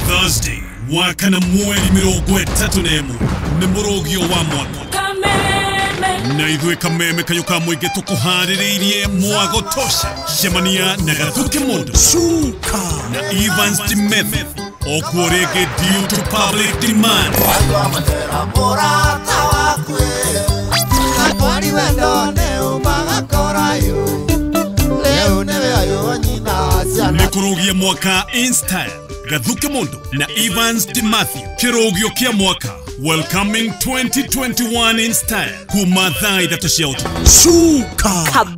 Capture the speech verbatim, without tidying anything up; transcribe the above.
Thursday wakana mweri mirongo itatu n'emwe nĩ mũrũgio wa mwaka na ithuĩ Kameme kayuka mwĩngĩ tũkũharĩrĩirie mwago tosha cemania na Gathuke Mũndũ Cuka na Evans Timothy okuo rĩngĩ due to public demand. Nĩkũrũgia mwaka in style Gathuke Mũndũ na Evans Timothy kĩrũgio kĩa mwaka welcoming twenty twenty-one in style kuma thaa ithatũ cia ũtukũ. Cuka